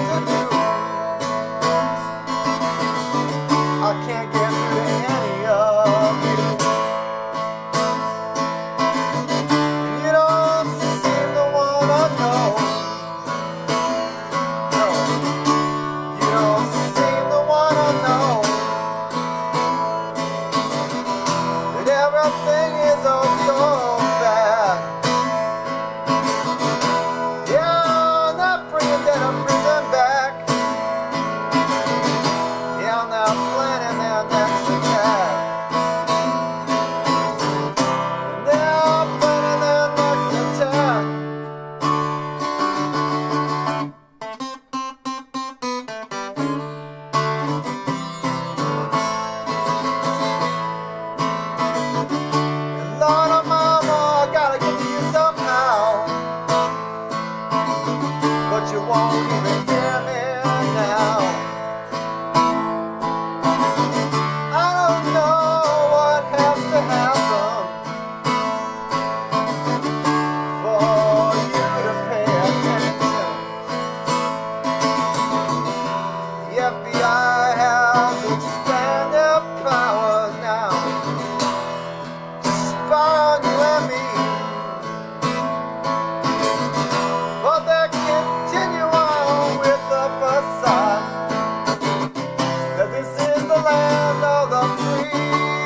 what to do. I can't get through to any of you. You don't seem to wanna know. No, you don't seem to wanna know that everything is oh so bad. Yeah, I'm not bringing that prison back. Yeah, I'm not planning their next attack. They're planning their next attack. And Lord of Mama, I gotta get to you somehow, but you won't even hear me now. I don't know what has to happen for you to pay attention. The FBI has expanded powers now to spy on you and me, but they continue on with the facade that this is the land of the free.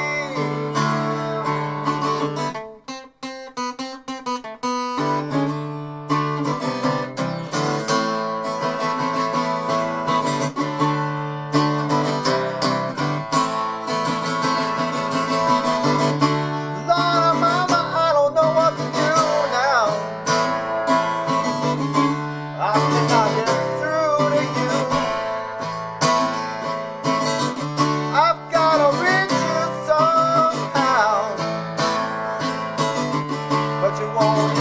Lord of Mama, I don't know what to do now. I cannot get through to you. I've gotta reach you somehow, but you won't